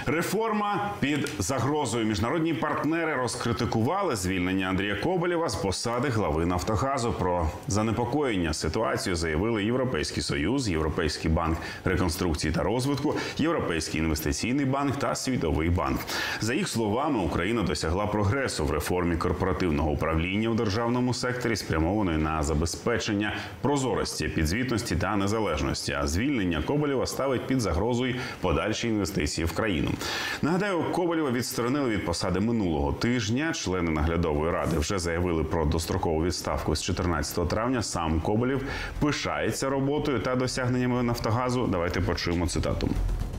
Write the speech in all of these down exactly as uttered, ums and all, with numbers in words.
Реформа під загрозою. Міжнародні партнери розкритикували звільнення Андрія Коболєва з посади глави «Нафтогазу». Про занепокоєння ситуацію заявили Європейський Союз, Європейський банк реконструкції та розвитку, Європейський інвестиційний банк та Світовий банк. За їх словами, Україна досягла прогресу в реформі корпоративного управління у державному секторі, спрямованої на забезпечення прозорості, підзвітності та незалежності. А звільнення Коболєва ставить під загрозою подальші інвестиції в країну. Нагадаю, Коболєва відсторонили від посади минулого тижня. Члени наглядової ради вже заявили про дострокову відставку з чотирнадцятого травня. Сам Коболєв пишається роботою та досягненнями «Нафтогазу». Давайте почуємо цитату.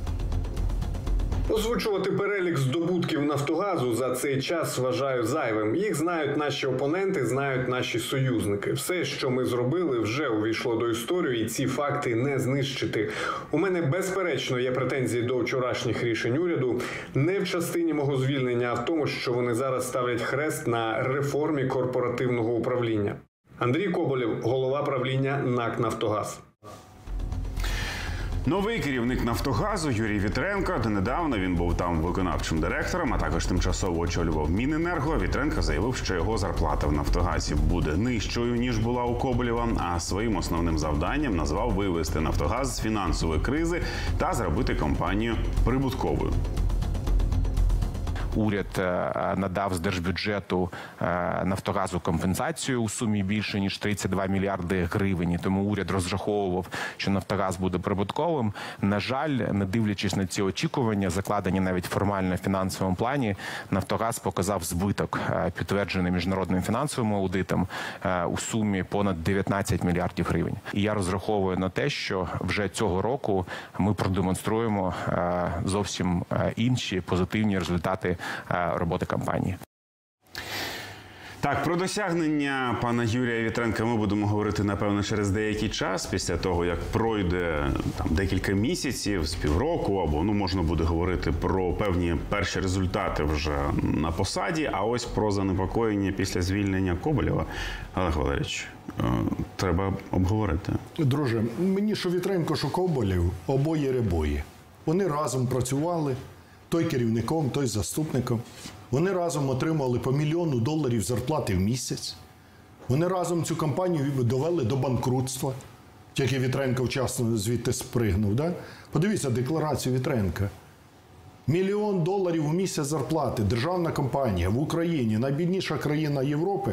Озвучувати перелік здобутків «Нафтогазу» за цей час вважаю зайвим. Їх знають наші опоненти, знають наші союзники. Все, що ми зробили, вже увійшло до історії, і ці факти не знищити. У мене, безперечно, є претензії до вчорашніх рішень уряду. Не в частині мого звільнення, а в тому, що вони зараз ставлять хрест на реформі корпоративного управління. Андрій Коболєв – голова правління НАК «Нафтогаз». Новий керівник «Нафтогазу» Юрій Вітренко. Донедавна він був там виконавчим директором, а також тимчасово очолював Міненерго. Вітренко заявив, що його зарплата в «Нафтогазі» буде нижчою, ніж була у Коболєва, а своїм основним завданням назвав вивести «Нафтогаз» з фінансової кризи та зробити компанію прибутковою. Уряд надав з держбюджету «Нафтогазу» компенсацію у сумі більше, ніж тридцять два мільярди гривень. Тому уряд розраховував, що «Нафтогаз» буде прибутковим. На жаль, не дивлячись на ці очікування, закладені навіть формально в фінансовому плані, «Нафтогаз» показав збиток, підтверджений міжнародним фінансовим аудитом, у сумі понад дев'ятнадцять мільярдів гривень. І я розраховую на те, що вже цього року ми продемонструємо зовсім інші позитивні результати роботи компанії. Так, про досягнення пана Юрія Вітренка ми будемо говорити, напевно, через деякий час, після того, як пройде там декілька місяців, з півроку, або, ну, можна буде говорити про певні перші результати вже на посаді, а ось про занепокоєння після звільнення Коболєва. Олег Валерійович, треба обговорити. Друже, мені що Вітренко, що Коболєв, обоє ребої. Вони разом працювали, той керівником, той заступником. Вони разом отримали по мільйону доларів зарплати в місяць. Вони разом цю компанію довели до банкрутства. Тільки Вітренко вчасно звідти спригнув. Да? Подивіться декларацію Вітренка. Мільйон доларів у місяць зарплати. Державна компанія в Україні, найбідніша країна Європи.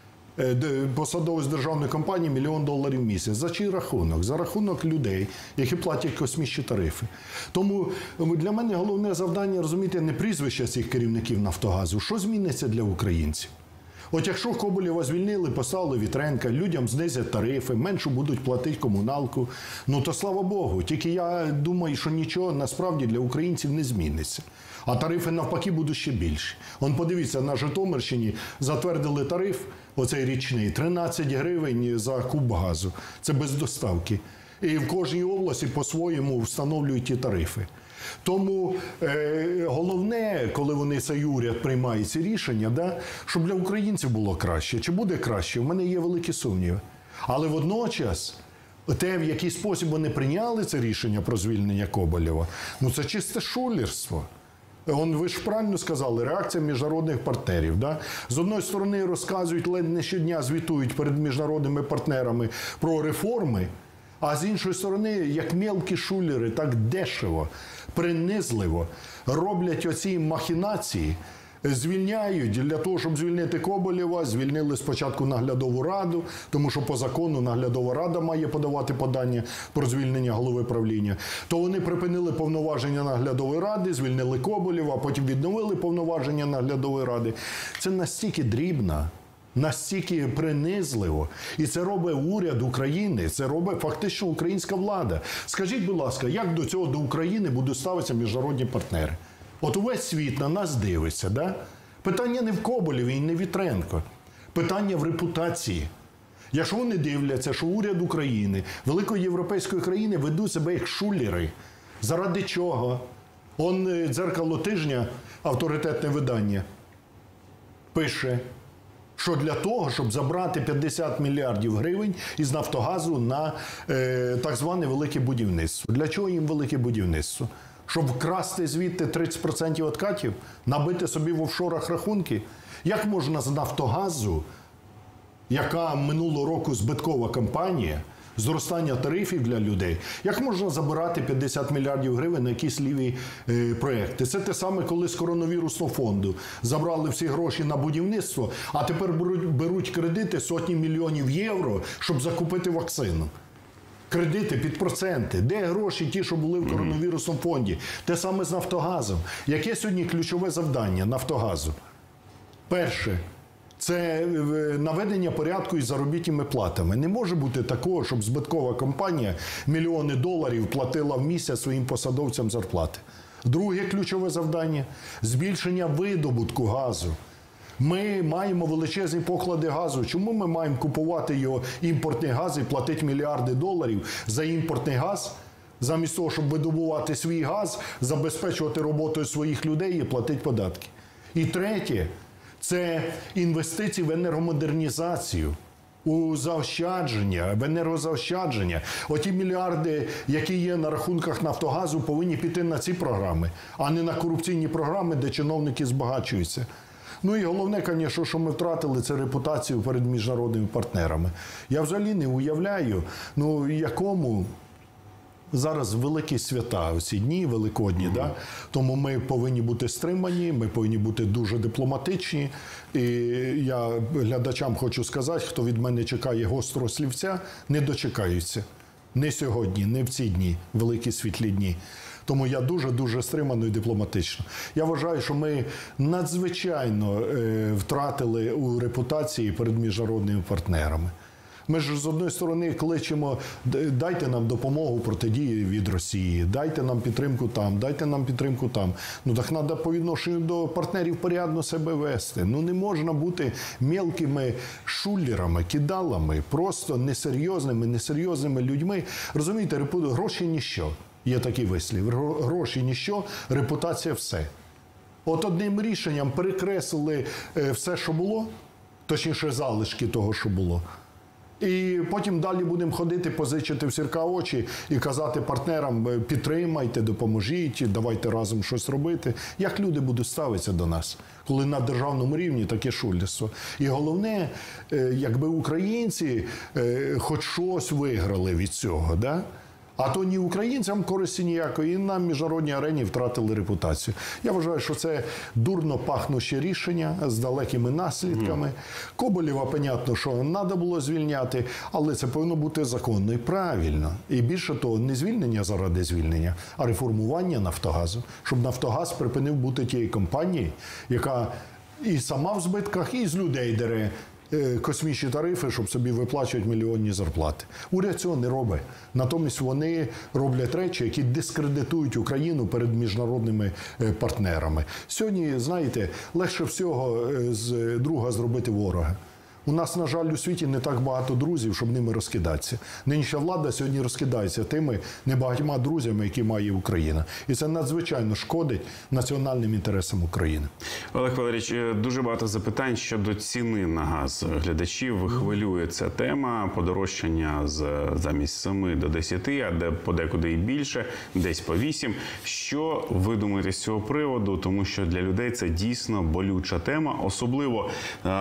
Посадовець державної компанії мільйон доларів в місяць. За чий рахунок? За рахунок людей, які платять космічні тарифи. Тому для мене головне завдання розуміти не прізвища цих керівників «Нафтогазу». Що зміниться для українців? От якщо Коболєва звільнили, поставили Вітренка, людям знизять тарифи, менше будуть платити комуналку, ну то слава Богу. Тільки я думаю, що нічого насправді для українців не зміниться. А тарифи навпаки будуть ще більші. Он подивіться, на Житомирщині затвердили тариф, оцей річний, тринадцять гривень за куб газу. Це без доставки. І в кожній області по-своєму встановлюють ті тарифи. Тому е, головне, коли вони, цей уряд, приймає ці рішення, да, щоб для українців було краще. Чи буде краще? У мене є великі сумніви. Але водночас, те, в який спосіб вони прийняли це рішення про звільнення Коболєва, ну це чисте шулерство. Он, ви ж правильно сказали, реакція міжнародних партнерів. Да? З одної сторони розказують, ледь не щодня звітують перед міжнародними партнерами про реформи, а з іншої сторони, як мелкі шулери, так дешево, принизливо роблять оці махінації, звільняють. Для того, щоб звільнити Коболєва, звільнили спочатку наглядову раду, тому що по закону наглядова рада має подавати подання про звільнення голови правління. То вони припинили повноваження наглядової ради, звільнили Коболєва, а потім відновили повноваження наглядової ради. Це настільки дрібно, настільки принизливо. І це робить уряд України, це робить фактично українська влада. Скажіть, будь ласка, як до цього, до України будуть ставитися міжнародні партнери? От увесь світ на нас дивиться, да? Питання не в Коболєві і не Вітренко. Питання в репутації. Якщо вони дивляться, що уряд України, великої європейської країни ведуть себе як шулери. Заради чого? Он «Дзеркало тижня», авторитетне видання, пише, що для того, щоб забрати п'ятдесят мільярдів гривень із «Нафтогазу» на е, так зване велике будівництво. Для чого їм велике будівництво? Щоб вкрасти звідти тридцять відсотків відкатів, набити собі в офшорах рахунки? Як можна з «Нафтогазу», яка минулого року збиткова компанія, зростання тарифів для людей, як можна забирати п'ятдесят мільярдів гривень на якісь ліві е, проекти? Це те саме, коли з коронавірусного фонду забрали всі гроші на будівництво, а тепер беруть, беруть кредити сотні мільйонів євро, щоб закупити вакцину. Кредити під проценти. Де гроші ті, що були в коронавірусному фонді? Те саме з «Нафтогазом». Яке сьогодні ключове завдання «Нафтогазу»? Перше – це наведення порядку із заробітними платами. Не може бути такого, щоб збиткова компанія мільйони доларів платила в місяць своїм посадовцям зарплати. Друге ключове завдання – збільшення видобутку газу. Ми маємо величезні поклади газу. Чому ми маємо купувати його імпортний газ і платити мільярди доларів за імпортний газ, замість того, щоб видобувати свій газ, забезпечувати роботою своїх людей і платити податки? І третє – це інвестиції в енергомодернізацію, у заощадження, в енергозаощадження. Оті мільярди, які є на рахунках «Нафтогазу», повинні піти на ці програми, а не на корупційні програми, де чиновники збагачуються. Ну і головне, звісно, що ми втратили, це репутацію перед міжнародними партнерами. Я взагалі не уявляю, ну, якому зараз великі свята, оці дні великодні, mm-hmm. да? Тому ми повинні бути стримані, ми повинні бути дуже дипломатичні. І я глядачам хочу сказати, хто від мене чекає гострого слівця, не дочекаються. Не сьогодні, не в ці дні, великі світлі дні. Тому я дуже-дуже стримано і дипломатично. Я вважаю, що ми надзвичайно е, втратили у репутації перед міжнародними партнерами. Ми ж з одної сторони кличемо, дайте нам допомогу протидії від Росії, дайте нам підтримку там, дайте нам підтримку там. Ну так треба по відношенню до партнерів порядно себе вести. Ну не можна бути мілкими шулерами, кидалами, просто несерйозними, несерйозними людьми. Розумієте, гроші – ніщо. Є такий вислів. Гроші – ніщо, репутація – все. От одним рішенням перекреслили все, що було, точніше залишки того, що було. І потім далі будемо ходити, позичити в сірка очі і казати партнерам: підтримайте, допоможіть, давайте разом щось робити. Як люди будуть ставитися до нас, коли на державному рівні таке шулерство? І головне, якби українці хоч щось виграли від цього, да? А то ні українцям користі ніякої, і на міжнародній арені втратили репутацію. Я вважаю, що це дурно пахнуще рішення з далекими наслідками. Mm. Коболєва, понятно, що треба було звільняти, але це повинно бути законно і правильно. І більше того, не звільнення заради звільнення, а реформування «Нафтогазу», щоб «Нафтогаз» припинив бути тією компанією, яка і сама в збитках, і з людей дере космічні тарифи, щоб собі виплачувати мільйонні зарплати. Уряд цього не робить. Натомість вони роблять речі, які дискредитують Україну перед міжнародними партнерами. Сьогодні, знаєте, легше всього з друга зробити ворога. У нас, на жаль, у світі не так багато друзів, щоб ними розкидатися. Нинішня влада сьогодні розкидається тими небагатьма друзями, які має Україна. І це надзвичайно шкодить національним інтересам України. Олег Валерійович, дуже багато запитань щодо ціни на газ. Глядачів хвилює ця тема. Подорожчання з замість семи до десяти, а де подекуди і більше, десь по вісім. Що ви думаєте з цього приводу? Тому що для людей це дійсно болюча тема. Особливо,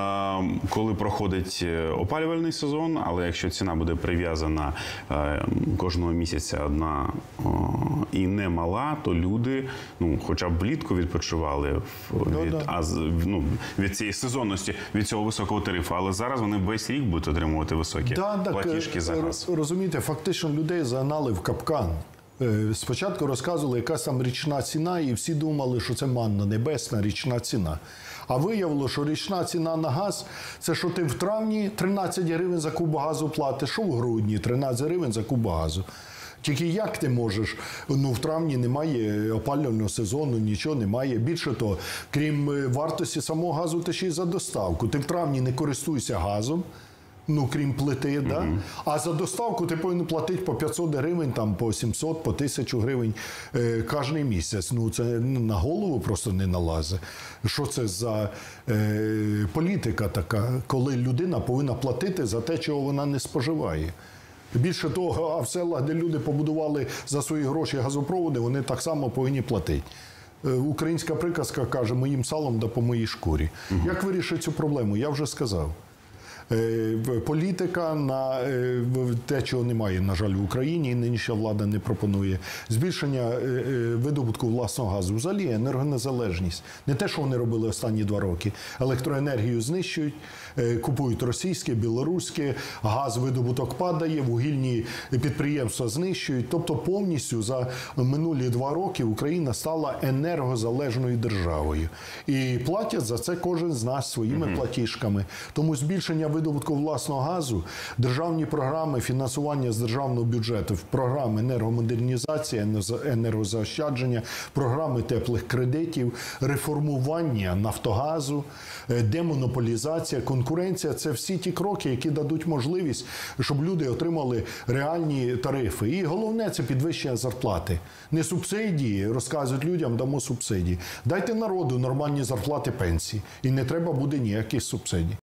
коли проходить опалювальний сезон, але якщо ціна буде прив'язана е, кожного місяця одна о, і не мала, то люди, ну, хоча б влітку відпочивали від, да, а, ну, від цієї сезонності, від цього високого тарифу, але зараз вони весь рік будуть отримувати високі да, платіжки за газ. Розумієте, фактично людей загнали в капкан. Спочатку розказували, яка там річна ціна, і всі думали, що це манна небесна річна ціна. А виявилося, що річна ціна на газ – це що ти в травні тринадцять гривень за куб газу платиш, що в грудні тринадцять гривень за куб газу. Тільки як ти можеш? Ну, в травні немає опалювального сезону, нічого немає. Більше того, крім вартості самого газу, ти ще й за доставку. Ти в травні не користуйся газом, ну, крім плити, да? Mm-hmm. А за доставку ти повинен платити по п'ятсот гривень, там, по сімсот, по тисячу гривень е, кожен місяць. Ну, це на голову просто не налазить. Що це за е, політика така, коли людина повинна платити за те, чого вона не споживає? Більше того, а в селах, де люди побудували за свої гроші газопроводи, вони так само повинні платити. Е, Українська приказка каже: моїм салом да по моїй шкурі. Угу. Як вирішити цю проблему? Я вже сказав. Е, Політика на е, те, чого немає, на жаль, в Україні, і нинішня влада не пропонує. Збільшення е, е, видобутку власного газу. Взагалі енергонезалежність. Не те, що вони робили останні два роки. Електроенергію знищують, е, купують російське, білоруське, газ, видобуток падає, вугільні підприємства знищують. Тобто повністю за минулі два роки Україна стала енергозалежною державою. І платять за це кожен з нас своїми угу. платіжками. Тому збільшення видобутку власного газу, державні програми фінансування з державного бюджету, програми енергомодернізації, енергозаощадження, програми теплих кредитів, реформування Нафтогазу, демонополізація, конкуренція – це всі ті кроки, які дадуть можливість, щоб люди отримали реальні тарифи. І головне – це підвищення зарплати. Не субсидії, розказують людям, дамо субсидії. Дайте народу нормальні зарплати, пенсії. І не треба буде ніяких субсидій.